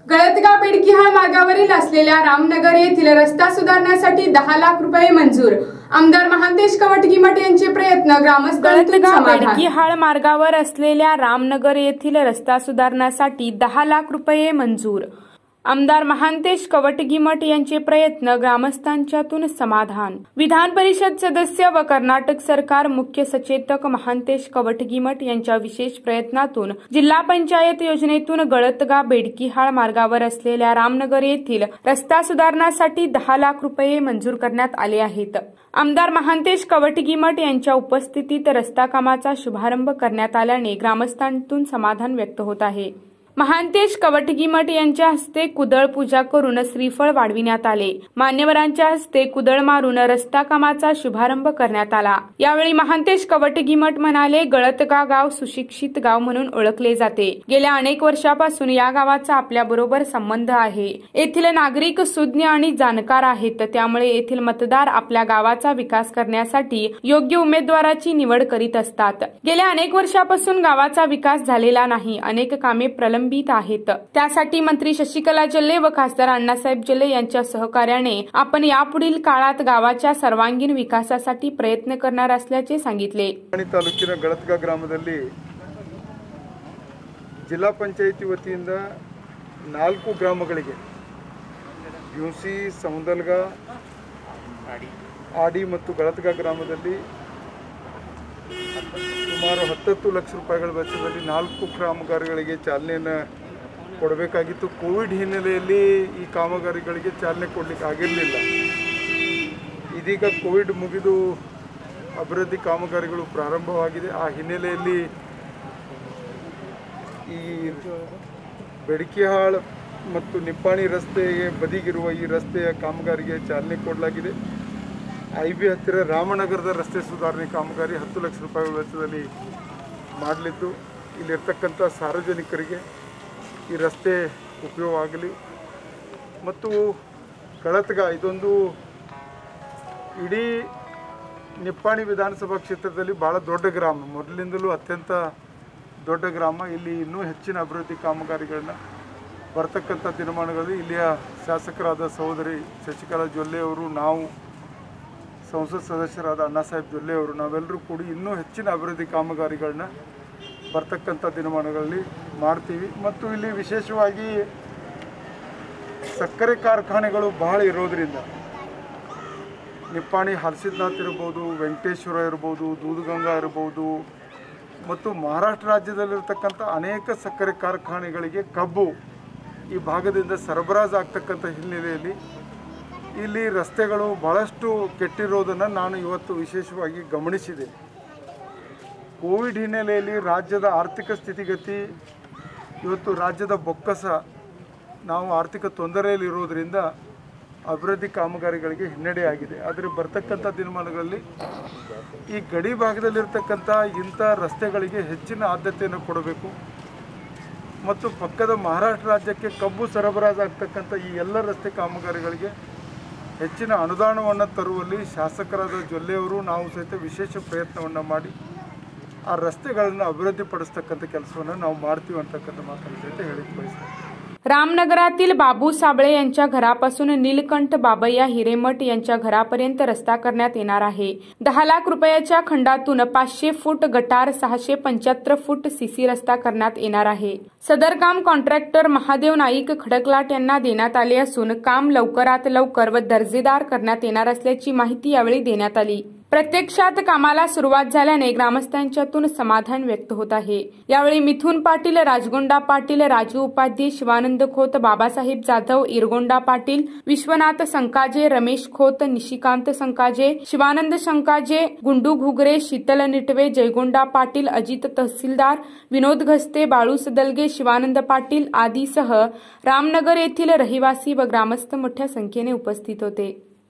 गळतगाव बेडकीहाळ मार्गावरील असलेल्या रामनगर येथील रस्ता सुधारण्यासाठी 10 लाख रुपये मंजूर। आमदार महांतेश कवटगीमठ यांचे प्रयत्न ग्रामस्थांतून समाधान। बेडकीहाळ मार्गावर असलेल्या रामनगर येथील रस्ता सुधारण्यासाठी 10 लाख रुपये मंजूर। आमदार महांतेश कवटगीमठ यांचे प्रयत्न ग्रामस्थांच्यातून समाधान। विधान परिषद सदस्य व कर्नाटक सरकार मुख्य सचेतक महांतेश कवटगीमठ यांच्या विशेष प्रयत्नातून जिल्हा पंचायत योजनेतून गळतगाव बेडकीहाळ मार्गावर असलेल्या रामनगर येथील रस्ता सुधारण्यासाठी 10 लाख रुपये मंजूर करण्यात आले आहेत। आमदार महांतेश कवटगीमठ यांच्या उपस्थितीत रस्ता कामाचा शुभारंभ करण्यात आल्याने ग्रामस्थांतून समाधान व्यक्त होत आहे। महांतेश कवटगीमठ यांच्या हस्ते कुदळ पूजा करून श्रीफळ वाढविण्यात आले। मान्यवरांच्या हस्ते कुदळ मारून रस्ता कामाचा शुभारंभ करण्यात आला। यावेळी महांतेश कवटगीमठ म्हणाले, गळतगाव गाव सुशिक्षित गाव म्हणून ओळखले जाते। गेल्या अनेक वर्षापासून या गावाचा आपल्याबरोबर संबंध आहे। येथील नागरिक सुज्ञ आणि जाणकार आहेत, त्यामुळे येथील मतदार आपल्या गावाचा विकास करण्यासाठी योग्य उमेदवाराची निवड करीत असतात। गेल्या अनेक वर्षापासून गावाचा विकास झालेला नाही, अनेक कामे प्रलंबित आहेत। त्यासाठी मंत्री शशिकला जल्ले व खासदार अण्णासाहेब जल्ले यांच्या सहकार्याने आपण यापुढील काळात गावाच्या सर्वांगीण विकासासाठी प्रयत्न करणार असल्याचे सांगितले। ತಾಲೂಕಿನ गळतगाव ಗ್ರಾಮದಲ್ಲಿ ಜಿಲ್ಲಾ ಪಂಚಾಯಿತಿ ವತಿಯಿಂದ 4 ಗ್ರಾಮಗಳಿಗೆ ಯುಸಿ ಸಮುದಲ್ಗ ಆಡಿ ಮತ್ತು गळतगाव ಗ್ರಾಮದಲ್ಲಿ ಸುಮಾರು 10 ಲಕ್ಷ ರೂಪಾಯಿಗಳ ವೆಚ್ಚದಲ್ಲಿ 4 ಕಾಮಗಾರಿಗಳಿಗೆ ಚಾಲನೆಯನ್ನು ಕೊಡಬೇಕಾಗಿತ್ತು। ಕೋವಿಡ್ ಹಿನ್ನೆಲೆಯಲ್ಲಿ ಈ ಕಾಮಗಾರಿಗಳಿಗೆ ಚಾಲನೆ ಕೊಡಲಿಕ್ಕೆ ಆಗಿರಲಿಲ್ಲ। ಇದೀಗ ಕೋವಿಡ್ ಮುಗಿದು ಅಭಿವೃದ್ಧಿ ಕಾಮಗಾರಿಗಳು ಪ್ರಾರಂಭವಾಗಿದೆ। ಆ ಹಿನ್ನೆಲೆಯಲ್ಲಿ ಈ ಬೆಡಕಿಹಾಳ ಮತ್ತು ನಿಪ್ಪಾಣಿ ರಸ್ತೆಗೆ ಬದಿಗಿರುವ ಈ ರಸ್ತೆಯ ಕಾಮಗಾರಿಗೆ ಚಾಲನೆ ಕೊಡಲಾಗಿದೆ। ಐಬಿ ಹತ್ತಿರ ರಾಮನಗರದ ರಸ್ತೆ ಸುಧಾರಣೆ ಕಾಮಗಾರಿ 10 ಲಕ್ಷ ರೂಪಾಯಿ ವೆಚ್ಚದಲ್ಲಿ ಮಾಡಲಿದ್ದು, ಇಲ್ಲಿರ್ತಕ್ಕಂಥ ಸಾರ್ವಜನಿಕರಿಗೆ ಈ ರಸ್ತೆ ಉಪಯೋಗ ಆಗಲಿ ಮತ್ತು ಗಳತಗಾವ್ ಇದೊಂದು ಇಡೀ ನಿಪ್ಪಾಣಿ ವಿಧಾನಸಭಾ ಕ್ಷೇತ್ರದಲ್ಲಿ ಬಹಳ ದೊಡ್ಡ ಗ್ರಾಮ, ಮೊದಲಿನಿಂದಲೂ ಅತ್ಯಂತ ದೊಡ್ಡ ಗ್ರಾಮ। ಇಲ್ಲಿ ಇನ್ನೂ ಹೆಚ್ಚಿನ ಅಭಿವೃದ್ಧಿ ಕಾಮಗಾರಿಗಳನ್ನ ಬರ್ತಕ್ಕಂಥ ದಿನಮಾನಗಳಲ್ಲಿ ಇಲ್ಲಿಯ ಶಾಸಕರಾದ ಸಹೋದರಿ ಶಶಿಕಲಾ ಜೊಲ್ಲೆ ಅವರು, ನಾವು ಸಂಸತ್ ಸದಸ್ಯರಾದ ಅಣ್ಣಾಸಾಹೇಬ್ ಜೊಲ್ಲೆ ಅವರು, ನಾವೆಲ್ಲರೂ ಕೂಡಿ ಇನ್ನೂ ಹೆಚ್ಚಿನ ಅಭಿವೃದ್ಧಿ ಕಾಮಗಾರಿಗಳನ್ನ ಬರ್ತಕ್ಕಂಥ ದಿನಮಾನಗಳಲ್ಲಿ ಮಾಡ್ತೀವಿ। ಮತ್ತು ಇಲ್ಲಿ ವಿಶೇಷವಾಗಿ ಸಕ್ಕರೆ ಕಾರ್ಖಾನೆಗಳು ಬಹಳ ಇರೋದರಿಂದ ನಿಪ್ಪಾಣಿ ಹರ್ಸಿದ್ನಾಥ್ ಇರ್ಬೋದು, ವೆಂಕಟೇಶ್ವರ ಇರ್ಬೋದು, ದೂದಗಂಗಾ ಇರ್ಬೋದು ಮತ್ತು ಮಹಾರಾಷ್ಟ್ರ ರಾಜ್ಯದಲ್ಲಿರ್ತಕ್ಕಂಥ ಅನೇಕ ಸಕ್ಕರೆ ಕಾರ್ಖಾನೆಗಳಿಗೆ ಕಬ್ಬು ಈ ಭಾಗದಿಂದ ಸರಬರಾಜು ಆಗ್ತಕ್ಕಂಥ ಹಿನ್ನೆಲೆಯಲ್ಲಿ ಇಲ್ಲಿ ರಸ್ತೆಗಳು ಬಹಳಷ್ಟು ಕೆಟ್ಟಿರೋದನ್ನು ನಾನು ಇವತ್ತು ವಿಶೇಷವಾಗಿ ಗಮನಿಸಿದೆ। ಕೋವಿಡ್ ಹಿನ್ನೆಲೆಯಲ್ಲಿ ರಾಜ್ಯದ ಆರ್ಥಿಕ ಸ್ಥಿತಿಗತಿ, ಇವತ್ತು ರಾಜ್ಯದ ಬೊಕ್ಕಸ, ನಾವು ಆರ್ಥಿಕ ತೊಂದರೆಯಲ್ಲಿರೋದರಿಂದ ಅಭಿವೃದ್ಧಿ ಕಾಮಗಾರಿಗಳಿಗೆ ಹಿನ್ನಡೆಯಾಗಿದೆ। ಆದರೆ ಬರ್ತಕ್ಕಂಥ ದಿನಮಾನಗಳಲ್ಲಿ ಈ ಗಡಿ ಭಾಗದಲ್ಲಿರ್ತಕ್ಕಂಥ ಇಂಥ ರಸ್ತೆಗಳಿಗೆ ಹೆಚ್ಚಿನ ಆದ್ಯತೆಯನ್ನು ಕೊಡಬೇಕು ಮತ್ತು ಪಕ್ಕದ ಮಹಾರಾಷ್ಟ್ರ ರಾಜ್ಯಕ್ಕೆ ಕಬ್ಬು ಸರಬರಾಜು ಆಗ್ತಕ್ಕಂಥ ಈ ಎಲ್ಲ ರಸ್ತೆ ಕಾಮಗಾರಿಗಳಿಗೆ ಹೆಚ್ಚಿನ ಅನುದಾನವನ್ನು ತರುವಲ್ಲಿ ಶಾಸಕರಾದ ಜೊಲ್ಲೆಯವರು, ನಾವು ಸಹಿತ ವಿಶೇಷ ಪ್ರಯತ್ನವನ್ನು ಮಾಡಿ ಆ ರಸ್ತೆಗಳನ್ನು ಅಭಿವೃದ್ಧಿಪಡಿಸ್ತಕ್ಕಂಥ ಕೆಲಸವನ್ನು ನಾವು ಮಾಡ್ತೀವಿ ಅಂತಕ್ಕಂಥ ಮಾತನ್ನು ಸಹಿತ ಹೇಳಿಕ್ಕೆ ಬಯಸ್ತೀನಿ। रामनगरातील बाबू साबळे यांच्या घरापासून नीलकंठ बाबय्या हिरेमठ यांच्या घरापर्यंत रस्ता करण्यात येणार आहे। 10 लाख रुपयाच्या खंडातून 500 फूट गटार, 675 फूट सीसी रस्ता करण्यात येणार आहे। सदर काम कॉन्ट्रॅक्टर महादेव नाईक खडकलाट यांना देण्यात आले असून काम लवकरात लवकर व दर्जेदार करण्यात येणार असल्याची माहिती यावेळी देण्यात आली। प्रत्यक्षात कामाला सुरुवात झाल्याने ग्रामस्थांच्यातून समाधान व्यक्त होत आहे। यावेळी मिथुन पाटील, राजगोंडा पाटील, राजू उपाध्ये, शिवानंद खोत, बाबासाहेब जाधव, इरगोंडा पाटील, विश्वनाथ संकाजे, रमेश खोत, निशिकांत संकाजे, शिवानंद संकाजे, गुंडू घुगरे, शीतल निटवे, जयगोंडा पाटील, अजित तहसीलदार, विनोद घस्ते, बाळू सदलगे, शिवानंद पाटील आदीसह रामनगर येथील रहिवासी व ग्रामस्थ मोठ्या संख्येने उपस्थित होते।